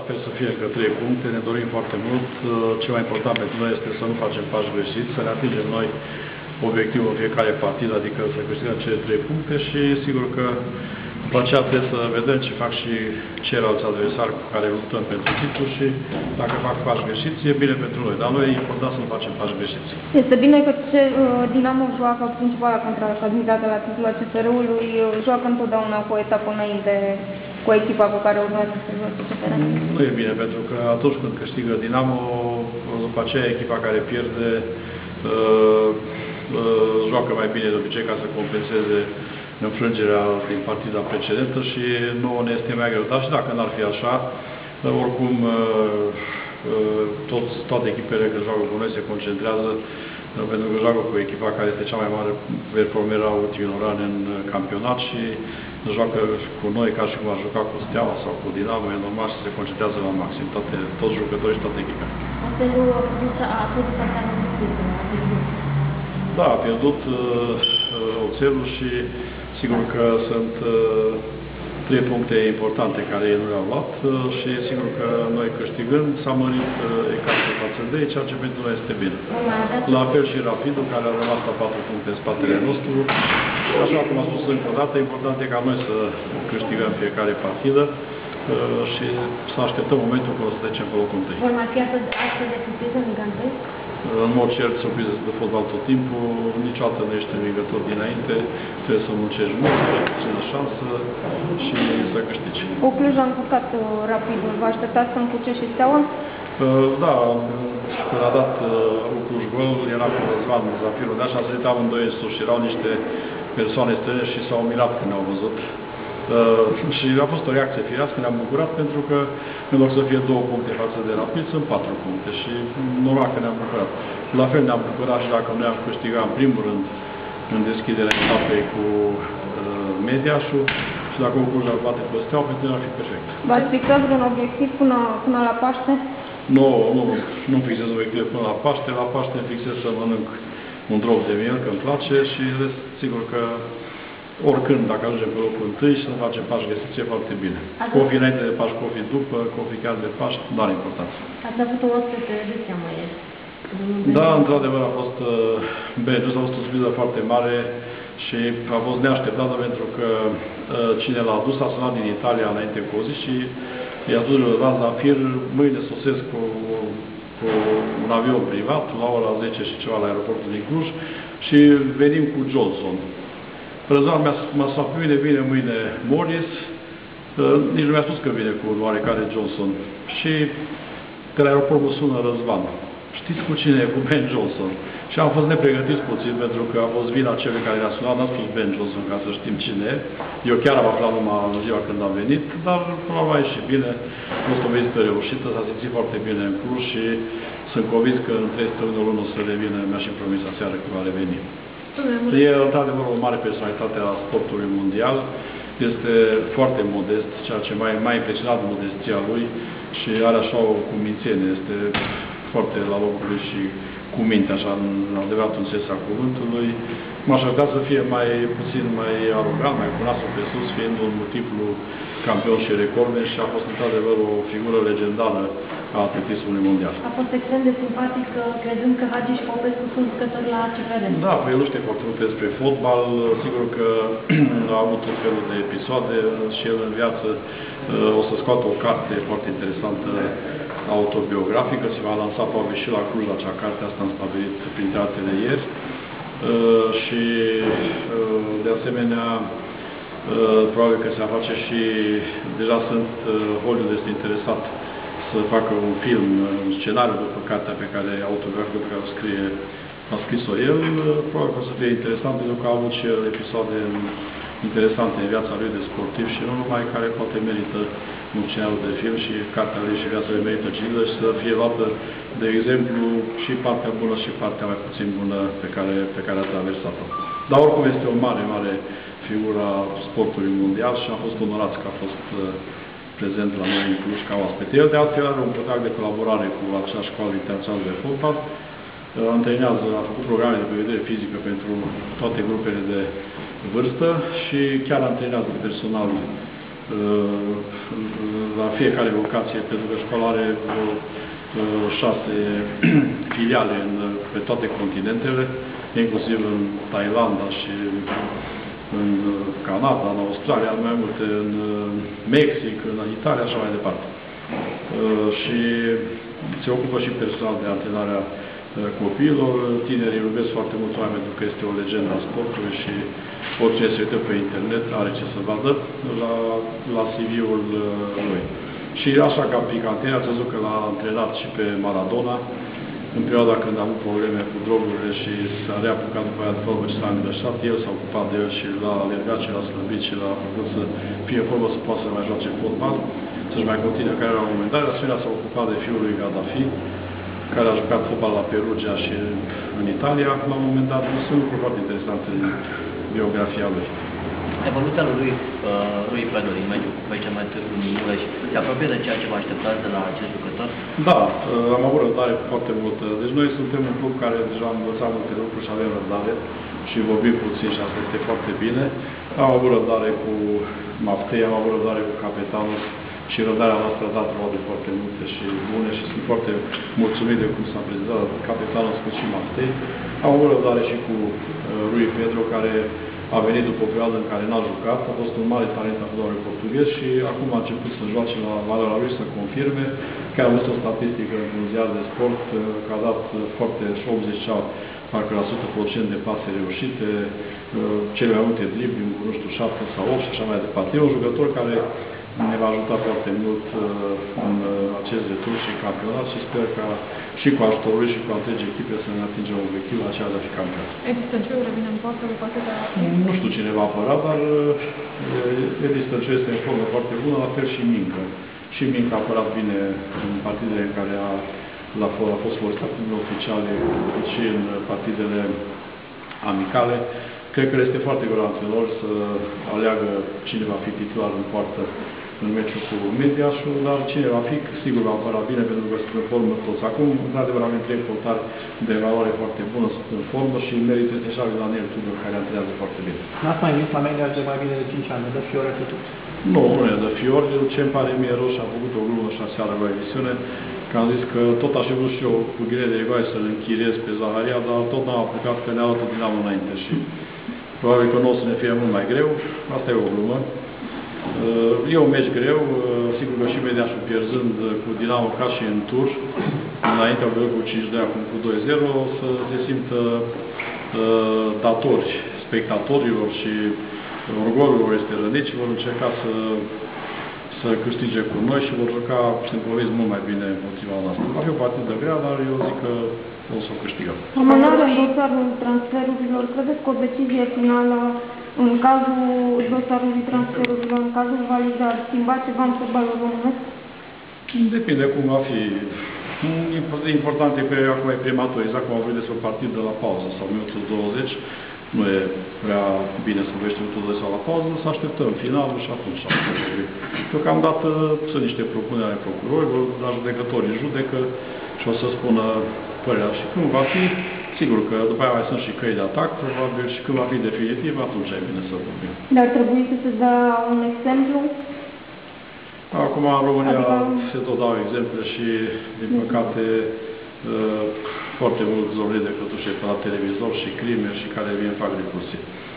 sper să fie încă 3 puncte, ne dorim foarte mult. Ce mai important pentru noi este să nu facem pași greșiți, să ne atingem noi obiectivul în fiecare partidă, adică să câștigăm cele 3 puncte și sigur că după aceea trebuie să vedem ce fac și ceilalți adversari cu care luptăm pentru titlu și dacă fac pași greșiți, e bine pentru noi, dar noi e important să nu facem pași greșiți. Este bine că Dinamo joacă principala candidată la titlul CFR-ului, joacă întotdeauna cu o etapă înainte cu echipa cu care urmează să joace CFR. Nu e bine, pentru că atunci când câștigă Dinamo, după aceea echipa care pierde joacă mai bine de obicei ca să compenseze înfrângerea din partida precedentă și nouă ne este mai greu. Dar și dacă n-ar fi așa, oricum toate echipele când joacă cu noi se concentrează pentru că joacă cu echipa care este cea mai mare performeră a ultimilor ani în campionat și joacă cu noi ca și cum a jucat cu Steaua sau cu Dinamo, e normal să se concentrează la maxim, toți jucătorii și toate echipele. Da, a pierdut Oțelul și sigur că sunt 3 puncte importante care ei nu le-au luat și sigur că noi câștigând s-a mărit ecartul față de ei, ceea ce pentru noi este bine. La fel și Rapidul, care a rămas la 4 puncte în spatele nostru. Așa cum am spus încă o dată, important e ca noi să câștigăm fiecare partidă și să așteptăm momentul când o să trecem pe locul întâi. Vor mai fi astfel de surpriză în Liga 1? În mod cert, surprize de fotbal tot timpul, niciodată nu ești învingător dinainte, trebuie să muncești mult, să ai șansă și să câștigi. Cu Cluj a încurcat Rapidul, vă așteptați să încurce și Steaua? Da, când a dat Cluj gol, era cu Răzvan Zafirul, de așa s-a zis amândoi în sus și erau niște persoane străine și s-au mirat când au văzut. Și a fost o reacție firească, ne-am bucurat pentru că în loc să fie 2 puncte față de Rapid, sunt 4 puncte și normal că ne-am bucurat. La fel ne-am bucurat și dacă noi am câștigat în primul rând în deschiderea etapei cu Mediașul și dacă un Cluj ar bate pe Steaua, pentru noi ar fi perfect. V-ați fixat un obiectiv până la Paște? Nu fixez obiective până la Paște. La Paște îmi fixez să mănânc un drop de miel, că îmi place și sigur că oricând, dacă ajungem pe locul întâi și să facem pași găsiți, e foarte bine. Cofi înainte de Paști, cofi după, cofi chiar de Paști, nu are importanță. Ați avut o ospete de seamă ieri. Da, într-adevăr a fost Benjus, a fost o surpriză foarte mare și a fost neașteptată pentru că cine l-a adus a sunat din Italia înainte cu o zi și i-a spus Răzvan Zafir, mâine sosesc cu un avion privat la ora 10 și ceva la aeroportul din Cluj și venim cu Johnson. Răzvan m-a spus, vine mâine Morris, nici nu mi-a spus că vine cu un oarecare Johnson. Și că la aeroport mă sună Răzvan. Știți cu cine e? Cu Ben Johnson. Și am fost nepregătiți puțin, pentru că a fost vina celui care ne-a sunat, n-a spus Ben Johnson ca să știm cine e. Eu chiar am aflat numai în ziua când am venit, dar până la ieșit bine. A fost o vizită reușită, s-a simțit foarte bine în Cluj și sunt convins că în 3 săptămâni o să revină, mi-a și promis aseară că va reveni. E într-adevăr o mare personalitate a sportului mondial, este foarte modest, ceea ce m-a impresionat modestia lui și are așa o cumințenie, este foarte la locul lui și cu minte, așa, în adevăratul sens al cuvântului. M-aș aștepta să fie puțin mai arogant, mai cu nasul pe sus, fiind un multiplu campion și recordman și a fost într-adevăr o figură legendară a atletismului mondial. A fost extrem de simpatic, crezând că Hagi și Popescu sunt jucători la CFR. Da, el nu știe foarte multe despre fotbal, sigur că a avut tot felul de episoade și el în viață o să scoată o carte foarte interesantă autobiografică, se va lansa probabil și la Cluj acea carte, asta am stabilit printre altele ieri. Și de asemenea probabil că se va face și deja Hollywood este interesat să facă un film, un scenariu după cartea pe care autobiografică pe care a scris-o el. Probabil că o să fie interesant pentru că a avut și el episoade interesante în viața lui de sportiv și nu numai, care poate merită un scenariu de film și cartea lui și viața lui merită citită și să fie luată de exemplu și partea bună și partea mai puțin bună pe care a traversat-o. Dar oricum este o mare figură a sportului mondial și am fost onorați că a fost prezent la noi în Cluj ca oaspete. El de altfel are un contract de colaborare cu acea școală internațională de fotbal. Antrenează, a făcut programe de pregătire fizică pentru toate grupele de vârstă și chiar antrenează personal la fiecare vocație, pentru că școala are 6 filiale pe toate continentele, inclusiv în Thailanda și în Canada, în Australia, mai multe, în Mexic, în Italia, așa mai departe. Și se ocupă și personal de antrenarea copiilor. Tinerii iubesc foarte mult oameni pentru că este o legendă a sportului și oricine se uită pe internet are ce să vadă la CV-ul lui. Și așa ca picanteria, ați văzut că l-a antrenat și pe Maradona în perioada când a avut probleme cu drogurile și s-a reapucat după aia de formă și s-a îngreșat. El s-a ocupat de el și l-a alergat și l-a slăbit și l-a făcut să fie în formă să poată să mai joace fotbal, să-și mai continue care la un moment dat. De asemenea s-a ocupat de fiul lui Gaddafi, care a jucat fotbal la Perugia și în Italia. La un moment dat, sunt lucruri foarte interesante în biografia lui. Evoluția lui Fedor, în mediul face mai târgu în Mureș, se apropie de ceea ce vă așteptați de la acest jucător? Da, am avut răbdare foarte mult. Deci noi suntem un club care deja am învățat multe lucruri și avem răbdare și vorbim puțin și asta este foarte bine. Am avut răbdare cu Maftei, am avut răbdare cu capitanul și răbdarea noastră a dat roade foarte multe și bune și sunt foarte mulțumit de cum s-a prezentat capitanul cât și Maftei. Am avut răbdare și cu Rui Pedro, care a venit după o perioadă în care n-a jucat, a fost un mare talent al fotbalului portughez și acum a început să joace la valoarea lui, să confirme. Chiar am văzut o statistică în ziar de sport, că a dat foarte 80% de pase reușite, cele mai multe dribli, nu știu, 7 sau 8 și așa mai departe. E un jucător care ne va ajuta foarte mult în acest retur și campionat și sper ca și cu ajutorul lui și cu întregi echipe să ne atingem obiectivul acela de a fi campion. Edistanciu revine în poartă după atâta... Nu știu cine va apăra, dar Edistanciu este în formă foarte bună, la fel și Mincă. Și Mincă a apărat bine în partidele în care a fost folistat în oficiale și în partidele amicale. Cred că este foarte greu antrenor să aleagă cine va fi titular în poartă în meciul cu Mediașul, dar cine va fi, sigur va apăra bine, pentru că sunt în formă toți. Acum, într-adevăr, avem 3 portari de valoare foarte bună, sunt în formă și merită deja Daniel Tudor, care antrenează foarte bine. N-ați mai venit la Mediaș de mai bine de 5 ani, de Fiore atât? Nu, nu e de Fiore. Ce îmi pare mie rău și am făcut o glumă și aseară la emisiune, că am zis că tot aș fi vrut și eu cu Ghirei de Rigoaie să-l închiriez pe Zaharia, dar tot n-am apucat că ne-a luat Dinamo înainte și probabil că nu o să ne fie mult mai greu. Asta e o glumă. E un meci greu, sigur că și Mediașul pierzând cu Dinamo ca și în tur, înaintea lui cu 5-2, acum cu 2-0, o să se simtă datori spectatorilor și orgoliul este rănit și vor încerca să câștige cu noi și vor juca, sunt convins, mult mai bine împotriva noastră. Va fi o partidă grea, dar eu zic că o să o câștigăm. Amânarea dosarului transferurilor, credeți că o decizie finală în cazul dosarului transferurilor, în cazul validar, schimba ceva în fotbalul românesc? Depinde cum va fi. Important e că acum e prematur, exact cum am vorbit despre o partidă la pauză sau minutul 20. Nu e prea bine să vorbești minutul 20 sau la pauză, să așteptăm finalul și atunci. Deocamdată sunt niște propuneri ale procurorilor, dar judecătorii judecă și o să spună părerea. Și când va fi, sigur că după aia mai sunt și căi de atac, probabil, și când va fi definitiv, atunci e bine să vorbim. Dar trebuie să se dea un exemplu? Acum în România se tot dau exemple și, din păcate, foarte mulți zorni de cătușe pe la televizor și crime și care vin fac recursie.